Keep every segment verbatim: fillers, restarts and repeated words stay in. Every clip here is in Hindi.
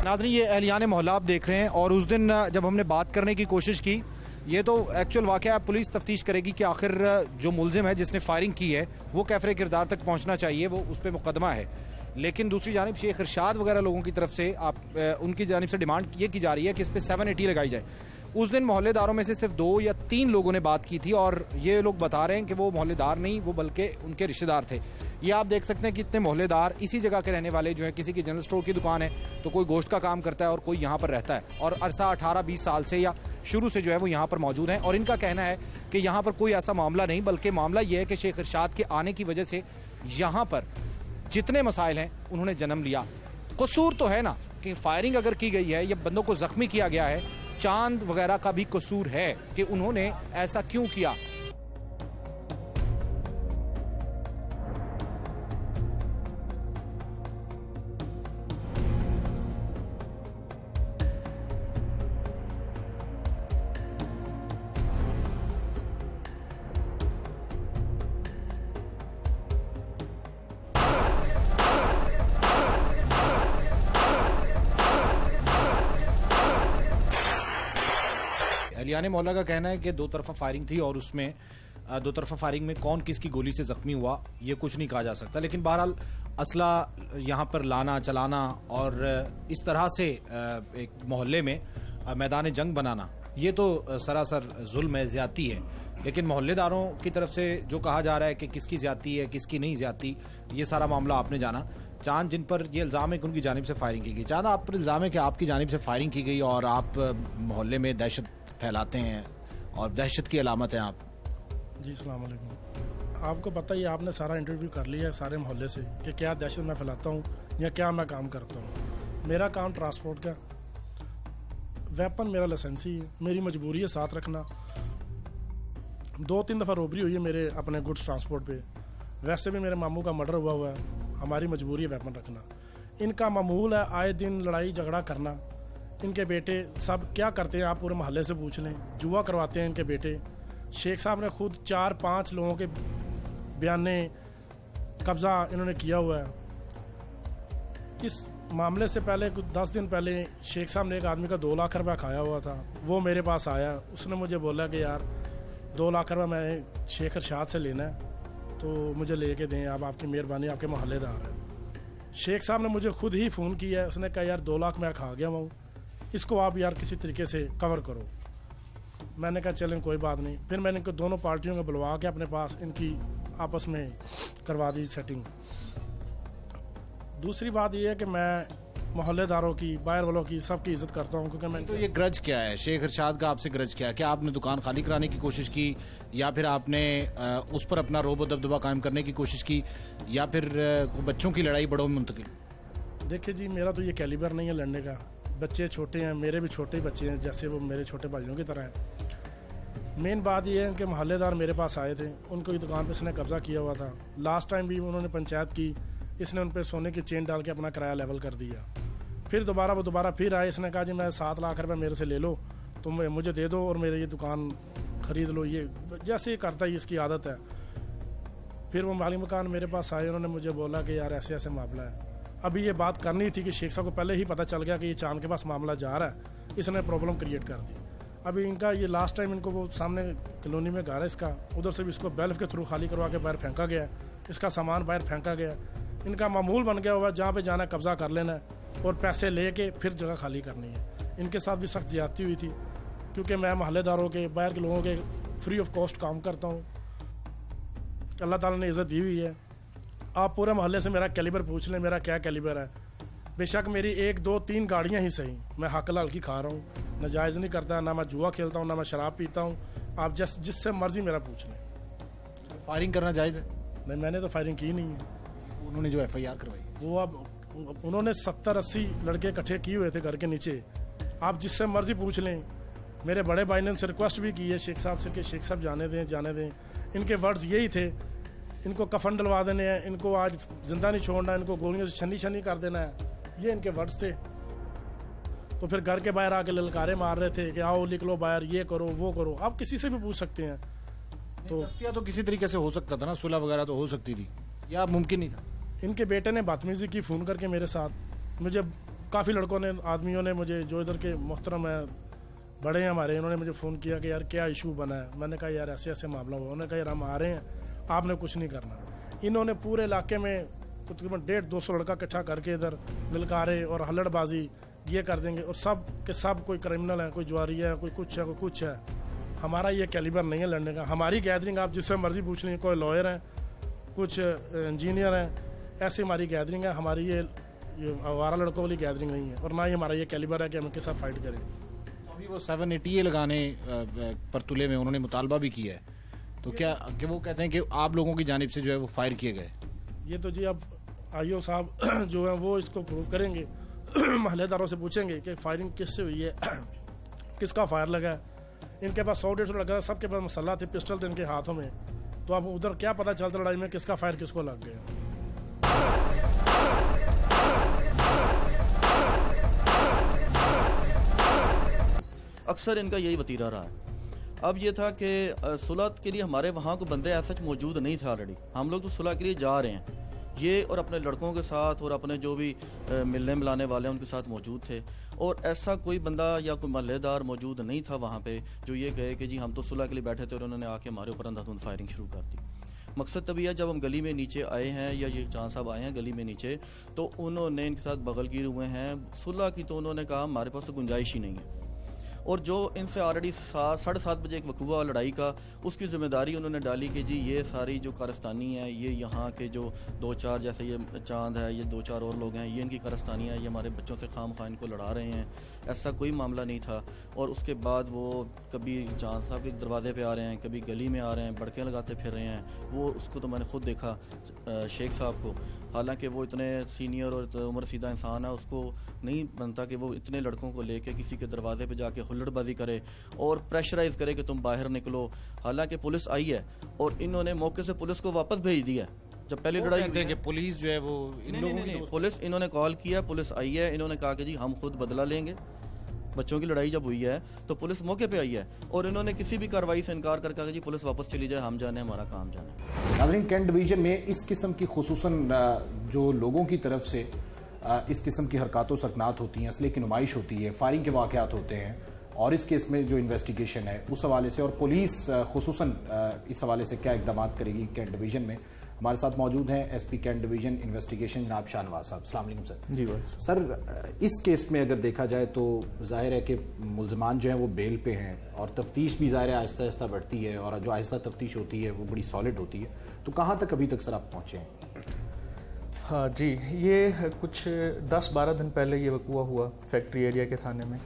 नाज़रीन, ये अहलियान मोहल्ला आप देख रहे हैं और उस दिन जब हमने बात करने की कोशिश की, ये तो एक्चुअल वाक़या पुलिस तफ्तीश करेगी कि आखिर जो मुलजिम है जिसने फायरिंग की है वो कैफरे किरदार तक पहुंचना चाहिए, वो उस पर मुकदमा है। लेकिन दूसरी जानिब शेख इरशाद वगैरह लोगों की तरफ से आप उनकी जानिब से डिमांड ये की जा रही है कि इस पर सेवन एटी लगाई जाए। उस दिन मोहल्लेदारों में से सिर्फ दो या तीन लोगों ने बात की थी और ये लोग बता रहे हैं कि वो मोहल्लेदार नहीं, वो बल्कि उनके रिश्तेदार थे। ये आप देख सकते हैं कि इतने मोहल्लेदार इसी जगह के रहने वाले जो है, किसी की जनरल स्टोर की दुकान है तो कोई गोश्त का काम करता है और कोई यहाँ पर रहता है और अरसा अठारह बीस साल से या शुरू से जो है वो यहाँ पर मौजूद हैं। और इनका कहना है कि यहाँ पर कोई ऐसा मामला नहीं, बल्कि मामला ये है कि शेख इरशाद के आने की वजह से यहाँ पर जितने मसाइल हैं उन्होंने जन्म लिया। कसूर तो है ना कि फायरिंग अगर की गई है या बंदों को जख्मी किया गया है, चांद वगैरह का भी कसूर है कि उन्होंने ऐसा क्यों किया। अहलियान मोहल्ला का कहना है कि दो तरफा फायरिंग थी और उसमें दो तरफा फायरिंग में कौन किसकी गोली से जख्मी हुआ ये कुछ नहीं कहा जा सकता। लेकिन बहरहाल असला यहाँ पर लाना चलाना और इस तरह से एक मोहल्ले में मैदान जंग बनाना ये तो सरासर जुल्म है, ज़्यादती है। लेकिन मोहल्लेदारों की तरफ से जो कहा जा रहा है कि किसकी ज़्यादती है किसकी नहीं ज़्यादती, ये सारा मामला आपने जाना। चांद, जिन पर ये इल्ज़ाम है कि उनकी जानिब से फायरिंग की गई, चांद आप पर इल्ज़ाम है कि आपकी जानिब से फायरिंग की गई और आप मोहल्ले में दहशत फैलाते हैं और दहशत की अलामत है आप। जी अस्सलाम वालेकुम। आपको पता ही, आपने सारा इंटरव्यू कर लिया है सारे मोहल्ले से कि क्या दहशत मैं फैलाता हूँ या क्या मैं काम करता हूँ। मेरा काम ट्रांसपोर्ट का, वेपन मेरा लाइसेंसी है, मेरी मजबूरी है साथ रखना। दो तीन दफ़ा रोबरी हुई है मेरे अपने गुड्स ट्रांसपोर्ट पे। वैसे भी मेरे मामू का मर्डर हुआ हुआ है, हमारी मजबूरी है वेपन रखना। इनका मामूल है आए दिन लड़ाई झगड़ा करना। इनके बेटे सब क्या करते हैं आप पूरे मोहल्ले से पूछ लें, जुआ करवाते हैं इनके बेटे। शेख साहब ने खुद चार पांच लोगों के बयाने कब्जा इन्होंने किया हुआ है। इस मामले से पहले कुछ दस दिन पहले शेख साहब ने एक आदमी का दो लाख रुपया खाया हुआ था। वो मेरे पास आया, उसने मुझे बोला कि यार दो लाख रुपया मैं शेख इरशाद से लेना है तो मुझे लेके दें, आप आपकी मेहरबानी, आपके मोहल्लेदार हैं। शेख साहब ने मुझे खुद ही फ़ोन किया है, उसने कहा यार दो लाख मैं खा गया हूँ, इसको आप यार किसी तरीके से कवर करो। मैंने कहा चलें कोई बात नहीं। फिर मैंने इनको दोनों पार्टियों को बुलवा के अपने पास इनकी आपस में करवा दी सेटिंग। दूसरी बात यह है कि मैं मोहल्लेदारों की, बाहर वालों की, सबकी इज्जत करता हूँ क्योंकि मैं तो ये ग्रज क्या है शेख इरशाद का आपसे ग्रज क्या है? क्या आपने दुकान खाली कराने की कोशिश की या फिर आपने उस पर अपना रोब दबदबा कायम करने की कोशिश की या फिर बच्चों की लड़ाई बड़ों में मुंतकिल? देखिए जी, मेरा तो ये कैलिबर नहीं है लड़ने का। बच्चे छोटे हैं, मेरे भी छोटे ही बच्चे हैं, जैसे वो मेरे छोटे भाइयों की तरह हैं। मेन बात ये है कि मोहल्लेदार मेरे पास आए थे, उनको दुकान पे इसने कब्जा किया हुआ था। लास्ट टाइम भी उन्होंने पंचायत की, इसने उन पर सोने की चेन डाल के अपना किराया लेवल कर दिया। फिर दोबारा वो दोबारा फिर आए, इसने कहा जी मैं सात लाख रुपये मेरे से ले लो, तुम मुझे दे दो और मेरे ये दुकान खरीद लो। ये जैसे ही करता है, इसकी आदत है। फिर वो मालिक मकान मेरे पास आए, उन्होंने मुझे बोला कि यार ऐसे ऐसे मामला है। अभी ये बात करनी थी कि शेख साहब को पहले ही पता चल गया कि ये चांद के पास मामला जा रहा है, इसने प्रॉब्लम क्रिएट कर दी। अभी इनका ये लास्ट टाइम इनको वो सामने कॉलोनी में घर है इसका, उधर से भी इसको बेल्फ के थ्रू खाली करवा के बाहर फेंका गया, इसका सामान बाहर फेंका गया। इनका मामूल बन गया हुआ, जहाँ पे जाना कब्जा कर लेना है और पैसे लेके फिर जगह खाली करनी है। इनके साथ भी सख्त ज्यादती हुई थी क्योंकि मैं मोहल्लेदारों के, बाहर के लोगों के फ्री ऑफ कॉस्ट काम करता हूँ। अल्लाह ताला ने इज्जत दी हुई है। आप पूरे मोहल्ले से मेरा कैलिबर पूछ लें, मेरा क्या कैलिबर है। बेशक मेरी एक दो तीन गाड़ियां ही सही, मैं हक हलाल की खा रहा हूँ, नाजायज़ नहीं करता, ना मैं जुआ खेलता हूँ, ना मैं शराब पीता हूँ। आप जिस जिससे मर्जी मेरा पूछ लें। फायरिंग करना जायज़ है? नहीं, मैंने तो फायरिंग की नहीं है। उन्होंने जो एफ आई आर करवाई, वो अब उन्होंने सत्तर अस्सी लड़के इकट्ठे किए हुए थे घर के नीचे। आप जिससे मर्जी पूछ लें। मेरे बड़े भाई ने उनसे रिक्वेस्ट भी की है शेख साहब से कि शेख साहब जाने दें, जाने दें। इनके वर्ड्स यही थे, इनको कफन डलवा देने हैं, इनको आज जिंदा नहीं छोड़ना, इनको गोलियों से छन्नी छन्नी कर देना है, ये इनके वर्ड्स थे। तो फिर घर के बाहर आके ललकारे मार रहे थे कि आओ लिख लो बाहर, ये करो वो करो। आप किसी से भी पूछ सकते हैं। तो तो किसी तरीके से हो सकता था ना, सुलह वगैरह तो हो सकती थी, या मुमकिन नहीं था? इनके बेटे ने बदतमीजी की फ़ोन करके मेरे साथ, मुझे काफ़ी लड़कों ने आदमियों ने मुझे जो इधर के मोहतरम है बड़े हैं हमारे, इन्होंने मुझे फ़ोन किया कि यार क्या इशू बना है। मैंने कहा यार ऐसे ऐसे मामला हुआ। उन्होंने कहा यार हम आ रहे हैं, आपने कुछ नहीं करना। इन्होंने पूरे इलाके में तकरीबन डेढ़ दो सौ लड़का इकट्ठा करके इधर ललकारे और हल्लड़बाजी ये कर देंगे, और सब के सब कोई क्रिमिनल है, कोई जुआरी है, कोई कुछ है, कोई कुछ है। हमारा ये कैलिबर नहीं है लड़ने का। हमारी गैदरिंग आप जिससे मर्जी पूछ लीजिए, कोई लॉयर हैं, कुछ इंजीनियर हैं, ऐसी हमारी गैदरिंग है। हमारी ये ये आवारा लड़कों वाली गैदरिंग नहीं है, और ना ही हमारा ये कैलिबर है कि हम इनके साथ फाइट करें। अभी वो सेवन एटी ए लगाने पर तुले में उन्होंने मुतालबा भी किया है, तो क्या कि वो कहते हैं कि आप लोगों की जानिब से जो है वो फायर किए गए? ये तो जी अब आईओ साहब जो है वो इसको प्रूव करेंगे। महल्लेदारों से पूछेंगे कि फायरिंग किससे हुई है, किसका फायर लगा है। इनके पास सौ डेढ़ सौ लगा, सबके पास मसल्ला थे, पिस्टल थे इनके हाथों में। तो अब उधर क्या पता चलता लड़ाई में किसका फायर किसको लग गया। अक्सर इनका यही वतीरा रहा है। अब ये था कि सुलह के लिए हमारे वहाँ को बंदे ऐसा मौजूद नहीं थे ऑलरेडी। हम लोग तो सुलह के लिए जा रहे हैं, ये और अपने लड़कों के साथ और अपने जो भी मिलने मिलाने वाले हैं उनके साथ मौजूद थे। और ऐसा कोई बंदा या कोई महल्लेदार मौजूद नहीं था वहाँ पे जो ये कहे कि जी हम तो सुलह के लिए बैठे थे और उन्होंने आके हमारे ऊपर अंधाधुंध फायरिंग शुरू कर दी। मकसद तभी है जब हम गली में नीचे आए हैं या ये चांद साहब आए हैं गली में नीचे, तो उन्होंने इनके साथ बगलगीर हुए हैं। सुलह की तो उन्होंने कहा हमारे पास तो गुंजाइश ही नहीं है। और जो इनसे ऑलरेडी सात साढ़े सात बजे एक वकूआ लड़ाई का, उसकी जिम्मेदारी उन्होंने डाली कि जी ये सारी जो कारस्तानी है, ये यहाँ के जो दो चार जैसे ये चांद है, ये दो चार और लोग हैं, ये इनकी कारस्तानी है, ये हमारे बच्चों से खाम खा इनको लड़ा रहे हैं। ऐसा कोई मामला नहीं था। और उसके बाद वो कभी चांद साहब के दरवाजे पे आ रहे हैं, कभी गली में आ रहे हैं, बड़के लगाते फिर रहे हैं। वो उसको तो मैंने खुद देखा शेख साहब को, हालांकि वो इतने सीनियर और उम्र सीधा इंसान है, उसको नहीं बनता कि वो इतने लड़कों को लेके किसी के दरवाजे पे जाके हुल्लड़बाजी करे और प्रेशराइज करे कि तुम बाहर निकलो। हालांकि पुलिस आई है और इन्होंने मौके से पुलिस को वापस भेज दिया। जब पहली लड़ाई हुई कि पुलिस जो है वो इन नहीं, लोगों नहीं, की नहीं, पुलिस इन्होंने कॉल किया, पुलिस आई है, इन्होंने कहा कि जी हम खुद बदला लेंगे। बच्चों की लड़ाई जब हुई है तो पुलिस मौके पे आई है और इन्होंने किसी भी कार्रवाई से इनकार कर कहा कि जी पुलिस वापस चली जाए, हम जाने, हमारा काम जाने। नाज़रीन, कैंट डिवीजन में इस किस्म की खुसूसन जो लोगों की तरफ से इस किस्म की हरकतों सकनात होती हैं, असले की नुमाइश होती है, फायरिंग के वाक़यात होते हैं, और इस केस में जो इन्वेस्टिगेशन है उस हवाले से, और पुलिस खुसूसन इस हवाले से क्या इक़दाम करेगी कैंट डिवीजन में। हमारे साथ मौजूद हैं एसपी कैंट डिवीजन इन्वेस्टिगेशन जनाब शाहनवाज साहब। अस्सलाम वालेकुम सर। जी भाई। सर, इस केस में अगर देखा जाए तो जाहिर है कि मुल्ज़मान जो हैं वो बेल पे हैं और तफ्तीश भी ज़ाहिर है आहिस्ता आहिस्ता बढ़ती है, और जो आहिस्ता तफ्तीश होती है वो बड़ी सॉलिड होती है। तो कहाँ तक अभी तक सर आप पहुँचे हैं? हाँ जी, ये कुछ दस बारह दिन पहले ये वकूआ हुआ फैक्ट्री एरिया के थाने में।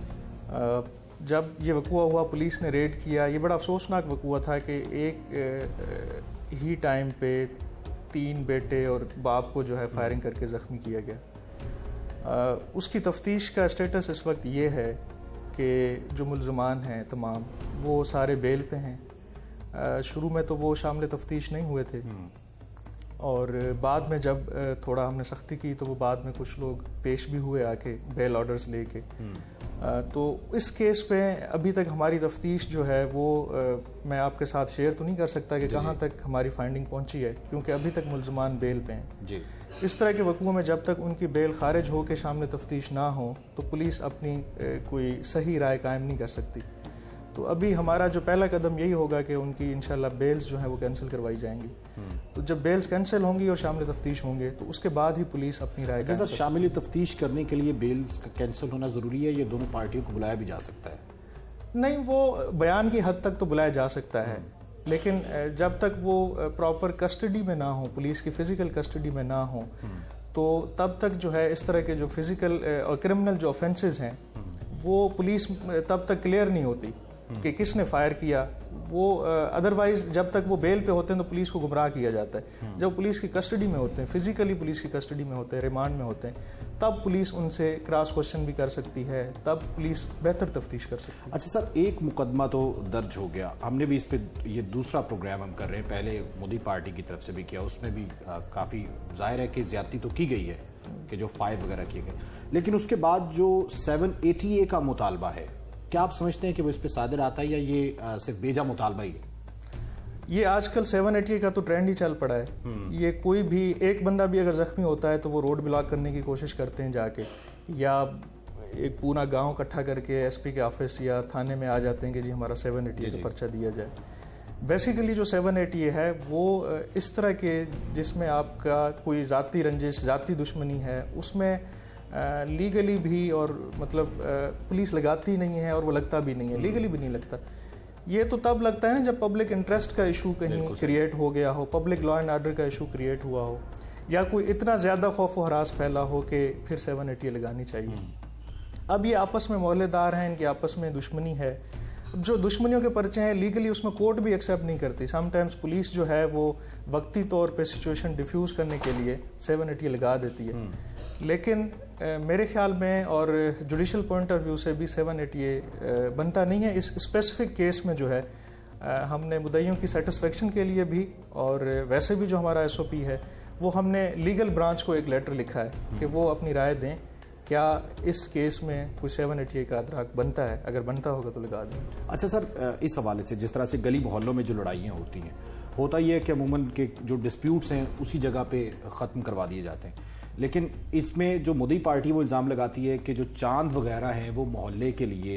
जब ये वकूआ हुआ, पुलिस ने रेड किया। ये बड़ा अफसोसनाक वकूआ था कि एक ही टाइम पे तीन बेटे और बाप को जो है फायरिंग करके ज़ख्मी किया गया। उसकी तफ्तीश का स्टेटस इस वक्त ये है कि जो मुल्ज़मान हैं तमाम वो सारे बेल पे हैं। शुरू में तो वो शामिल तफ्तीश नहीं हुए थे, और बाद में जब थोड़ा हमने सख्ती की तो वो बाद में कुछ लोग पेश भी हुए आके बेल ऑर्डर्स लेके। तो इस केस पे अभी तक हमारी तफ्तीश जो है वो आ, मैं आपके साथ शेयर तो नहीं कर सकता कि कहाँ तक हमारी फाइंडिंग पहुँची है, क्योंकि अभी तक मुल्ज़मान बेल पे हैं जी। इस तरह के वकूओं में जब तक उनकी बेल खारिज हो के सामने तफ्तीश ना हो तो पुलिस अपनी आ, कोई सही राय कायम नहीं कर सकती। तो अभी हमारा जो पहला कदम यही होगा कि उनकी इंशाल्लाह बेल्स जो हैं वो कैंसिल करवाई जाएंगी। तो जब बेल्स कैंसिल होंगी और शामिल तफ्तीश होंगे तो उसके बाद ही पुलिस अपनी राय सर, शामिल तफ्तीश करने के लिए बेल्स का कैंसिल होना ज़रूरी है या दोनों पार्टियों को बुलाया भी जा सकता है? नहीं, वो बयान की हद तक तो बुलाया जा सकता है, लेकिन जब तक वो प्रॉपर कस्टडी में ना हो, पुलिस की फिजिकल कस्टडी में ना हो, तो तब तक जो है इस तरह के जो फिजिकल और क्रिमिनल जो ऑफेंसेस हैं वो पुलिस तब तक क्लियर नहीं होती कि किसने फायर किया। वो अदरवाइज जब तक वो बेल पे होते हैं तो पुलिस को गुमराह किया जाता है। जब पुलिस की कस्टडी में होते हैं, फिजिकली पुलिस की कस्टडी में होते हैं, रिमांड में होते हैं, तब पुलिस उनसे क्रॉस क्वेश्चन भी कर सकती है, तब पुलिस बेहतर तफ्तीश कर सकती है। अच्छा सर, एक मुकदमा तो दर्ज हो गया, हमने भी इस पे ये दूसरा प्रोग्राम हम कर रहे हैं, पहले मोदी पार्टी की तरफ से भी किया, उसमें भी काफ़ी जाहिर है कि ज्यादती तो की गई है कि जो फायर वगैरह किए गए, लेकिन उसके बाद जो सेवन एटी ए का मुतालबा है, क्या आप समझते हैं कि वो इस पे सादिर आता है या ये आ, सिर्फ बेजा मुतालबा ही है? ये आजकल सेवन एटी का तो ट्रेंड ही चल पड़ा है। ये कोई भी एक बंदा भी अगर जख्मी होता है तो वो रोड ब्लॉक करने की कोशिश करते हैं जाके, या एक पूरा गांव इकट्ठा करके एसपी के ऑफिस या थाने में आ जाते हैं कि जी हमारा सेवन एटी का पर्चा दिया जाए। बेसिकली जो सेवन एटी है वो इस तरह के जिसमें आपका कोई ज़ाती रंजिश, ज़ाती दुश्मनी है, उसमें लीगली भी और मतलब पुलिस लगाती नहीं है और वो लगता भी नहीं है, लीगली भी नहीं लगता। ये तो तब लगता है ना जब पब्लिक इंटरेस्ट का इशू कहीं क्रिएट हो गया हो, पब्लिक लॉ एंड ऑर्डर का इशू क्रिएट हुआ हो, या कोई इतना ज़्यादा खौफ व हरास फैला हो कि फिर सेवन एटी लगानी चाहिए। अब ये आपस में मोहल्लेदार हैं, इनकी आपस में दुश्मनी है। जो दुश्मनियों के पर्चे हैं लीगली उसमें कोर्ट भी एक्सेप्ट नहीं करती। समटाइम्स पुलिस जो है वो वक्ती तौर पे सिचुएशन डिफ्यूज करने के लिए सेवन एटी लगा देती है, लेकिन आ, मेरे ख्याल में और जुडिशल पॉइंट ऑफ व्यू से भी सेवन एटी बनता नहीं है। इस स्पेसिफिक केस में जो है आ, हमने मुद्दइयों की सेटिस्फेक्शन के लिए भी और वैसे भी जो हमारा एस ओ पी है वो हमने लीगल ब्रांच को एक लेटर लिखा है कि वो अपनी राय दें क्या इस केस में कोई सेवन एटी का अदराक बनता है, अगर बनता होगा तो लगा दें। अच्छा सर, इस हवाले से जिस तरह से गली मोहल्लों में जो लड़ाइयाँ होती हैं, होता ये है कि अमूमन के जो डिस्प्यूट्स हैं उसी जगह पे ख़त्म करवा दिए जाते हैं, लेकिन इसमें जो मुद्दई पार्टी वो इल्ज़ाम लगाती है कि जो चांद वगैरह हैं वो मोहल्ले के लिए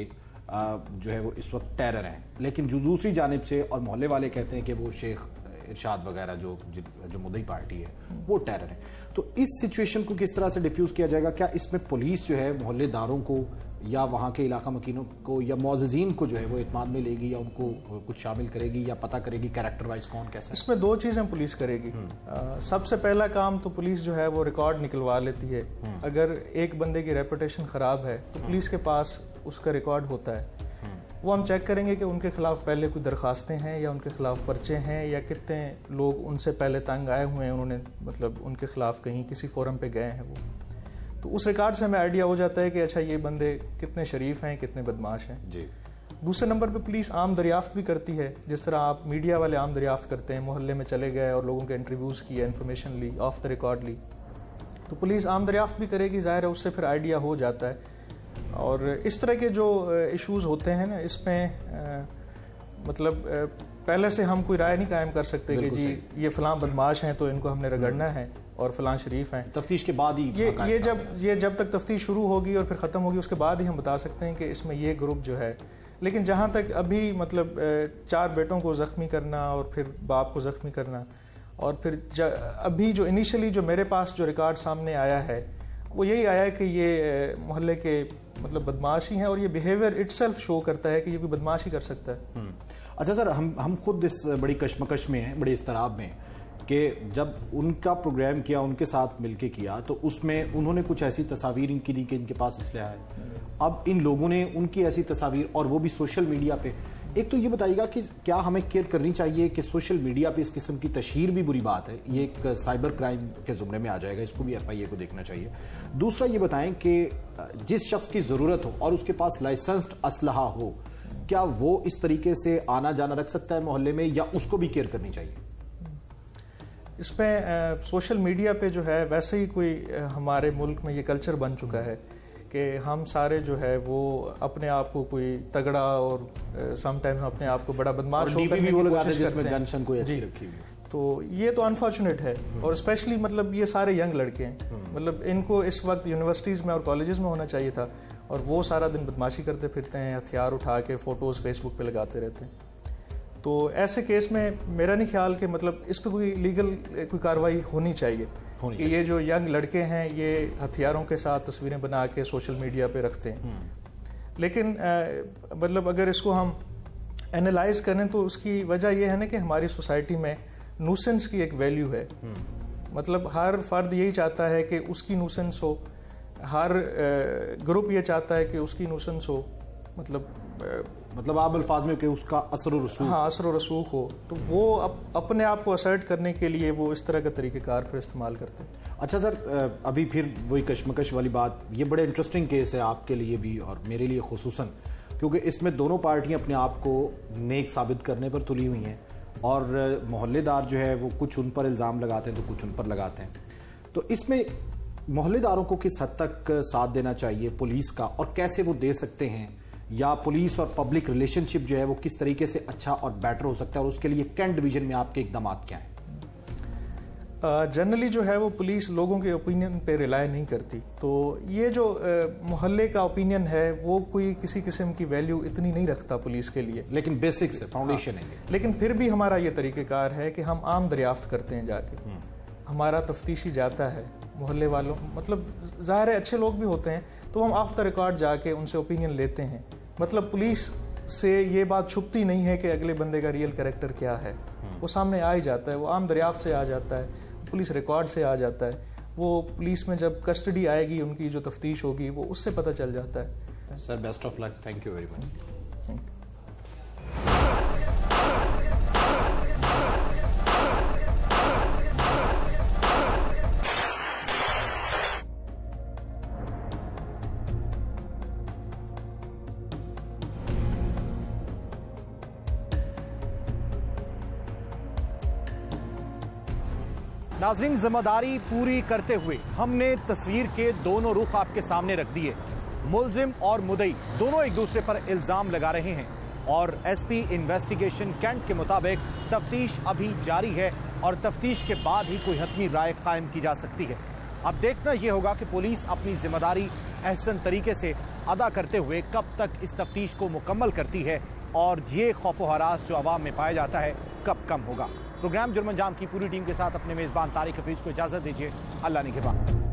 जो है वो इस वक्त टेरर हैं, लेकिन जो दूसरी जानिब से और मोहल्ले वाले कहते हैं कि वो शेख इरशाद वगैरह जो जो मुद्दई पार्टी है वो टेरर है। तो इस सिचुएशन को किस तरह से डिफ्यूज किया जाएगा? क्या इसमें पुलिस जो है मोहल्लेदारों को या वहाँ के इलाका मकीनों को या मुअज़्ज़िज़ीन को जो है वो इत्मीनान में लेगी या उनको कुछ शामिल करेगी या पता करेगी कैरेक्टर वाइज कौन कैसा? इसमें दो चीज़ें पुलिस करेगी। आ, सबसे पहला काम तो पुलिस जो है वो रिकॉर्ड निकलवा लेती है। अगर एक बंदे की रेपुटेशन ख़राब है तो पुलिस के पास उसका रिकॉर्ड होता है। वो हम चेक करेंगे कि उनके खिलाफ पहले कोई दरखास्तें हैं या उनके खिलाफ पर्चे हैं या कितने लोग उनसे पहले तंग आए हुए हैं, उन्होंने मतलब उनके खिलाफ कहीं किसी फोरम पे गए हैं वो। तो उस रिकॉर्ड से हमें आइडिया हो जाता है कि अच्छा ये बंदे कितने शरीफ हैं, कितने बदमाश हैं जी। दूसरे नंबर पे पुलिस आम दरियाफ्त भी करती है, जिस तरह आप मीडिया वाले आम दरियाफ्त करते हैं, मोहल्ले में चले गए और लोगों के इंटरव्यूज़ किए, इन्फॉर्मेशन ली, ऑफ द रिकॉर्ड ली, तो पुलिस आम दरियाफ्त भी करेगी, ज़ाहिर है उससे फिर आइडिया हो जाता है। और इस तरह के जो इश्यूज होते हैं ना, इसमें मतलब पहले से हम कोई राय नहीं कायम कर सकते कि जी ये फलां बदमाश हैं तो इनको हमने रगड़ना है और फलां शरीफ हैं। तफ्तीश के बाद ही ये ये जब ये जब तक तफ्तीश शुरू होगी और फिर ख़त्म होगी उसके बाद ही हम बता सकते हैं कि इसमें ये ग्रुप जो है। लेकिन जहाँ तक अभी मतलब चार बेटों को ज़ख्मी करना और फिर बाप को ज़ख्मी करना और फिर अभी जो इनिशियली जो मेरे पास जो रिकॉर्ड सामने आया है वो यही आया है कि ये मोहल्ले के मतलब बदमाश ही हैं और ये बिहेवियर इटसेल्फ शो करता है कि ये कोई बदमाश ही कर सकता है। अच्छा सर, हम हम खुद इस बड़ी कश्मकश में हैं, बड़ी इस्तराब में कि जब उनका प्रोग्राम किया, उनके साथ मिलके किया, तो उसमें उन्होंने कुछ ऐसी तस्वीर इनकी दी कि इनके पास इसलिए है। अब इन लोगों ने उनकी ऐसी तस्वीर और वो भी सोशल मीडिया पे, एक तो ये बताइएगा कि क्या हमें केयर करनी चाहिए कि सोशल मीडिया पे इस किस्म की तशहीर भी बुरी बात है, ये एक साइबर क्राइम के जुमरे में आ जाएगा, इसको भी एफ आई ए को देखना चाहिए। दूसरा ये बताएं कि जिस शख्स की ज़रूरत हो और उसके पास लाइसेंस्ड असलहा हो, क्या वो इस तरीके से आना जाना रख सकता है मोहल्ले में या उसको भी केयर करनी चाहिए? इसमें सोशल मीडिया पे जो है वैसे ही कोई हमारे मुल्क में ये कल्चर बन चुका है कि हम सारे जो है वो अपने आप को कोई तगड़ा और समटाइम्स अपने आप को बड़ा बदमाश शो करने की कोशिश करते हैं कोई अच्छी रखी हुई। तो ये तो अनफॉर्चुनेट है और स्पेशली मतलब ये सारे यंग लड़के हैं, मतलब इनको इस वक्त यूनिवर्सिटीज़ में और कॉलेजेस में होना चाहिए था और वो सारा दिन बदमाशी करते फिरते हैं, हथियार उठा के फ़ोटोज़ फेसबुक पे लगाते रहते हैं। तो ऐसे केस में मेरा नहीं ख्याल कि मतलब इस पर कोई लीगल कोई कार्रवाई होनी चाहिए कि ये जो यंग लड़के हैं ये हथियारों के साथ तस्वीरें बना के सोशल मीडिया पे रखते हैं। लेकिन आ, मतलब अगर इसको हम एनालाइज करें तो उसकी वजह यह है ना कि हमारी सोसाइटी में नूसेंस की एक वैल्यू है। मतलब हर फर्द यही चाहता है कि उसकी नूसेंस हो, हर ग्रुप ये चाहता है कि उसकी नूसेंस हो, मतलब मतलब आप अल्फाज में कि उसका असर व रसूख, हाँ असर व रसूख हो, तो वो अप, अपने आप को असर्ट करने के लिए वो इस तरह का तरीक़ेकार पर इस्तेमाल करते हैं। अच्छा सर, अभी फिर वही कशमकश वाली बात, ये बड़े इंटरेस्टिंग केस है आपके लिए भी और मेरे लिए खुसूसन, क्योंकि इसमें दोनों पार्टियां अपने आप को नेक साबित करने पर तुली हुई हैं और मोहल्लेदार जो है वो कुछ उन पर इल्ज़ाम लगाते हैं तो कुछ उन पर लगाते हैं। तो इसमें मोहल्लेदारों को किस हद तक साथ देना चाहिए पुलिस का और कैसे वो दे सकते हैं, या पुलिस और पब्लिक रिलेशनशिप जो है वो किस तरीके से अच्छा और बेटर हो सकता है और उसके लिए कैंट डिवीजन में आपके इकदाम क्या हैं? जनरली जो है वो पुलिस लोगों के ओपिनियन पे रिलाय नहीं करती। तो ये जो मोहल्ले का ओपिनियन है वो कोई किसी किस्म की वैल्यू इतनी नहीं रखता पुलिस के लिए, लेकिन बेसिक्स है, फाउंडेशन है। लेकिन फिर भी हमारा ये तरीक़ेकार है कि हम आम दरियाफ्त करते हैं जाके, हमारा तफ्तीशी जाता है मोहल्ले वालों, मतलब ज़ाहिर है अच्छे लोग भी होते हैं, तो हम ऑफ द रिकॉर्ड जाके उनसे ओपिनियन लेते हैं। मतलब पुलिस से ये बात छुपती नहीं है कि अगले बंदे का रियल कैरेक्टर क्या है, वो सामने आ ही जाता है, वो आम दरियाफ्त से आ जाता है, पुलिस रिकॉर्ड से आ जाता है, वो पुलिस में जब कस्टडी आएगी उनकी जो तफ्तीश होगी वो उससे पता चल जाता है। Sir best of luck, thank you very much. Thank you. नाज़रीन, जिम्मेदारी पूरी करते हुए हमने तस्वीर के दोनों रुख आपके सामने रख दिए। मुलजिम और मुदई दोनों एक दूसरे पर इल्जाम लगा रहे हैं और एसपी इन्वेस्टिगेशन कैंट के मुताबिक तफ्तीश अभी जारी है और तफ्तीश के बाद ही कोई हतमी राय कायम की जा सकती है। अब देखना यह होगा कि पुलिस अपनी जिम्मेदारी अहसन तरीके से अदा करते हुए कब तक इस तफ्तीश को मुकम्मल करती है और ये खौफ व हरास जो आवाम में पाया जाता है कब कम होगा। प्रोग्राम जुर्म अंजाम की पूरी टीम के साथ अपने मेजबान तारिक हफीज को इजाजत दीजिए। अल्लाह निगहबान।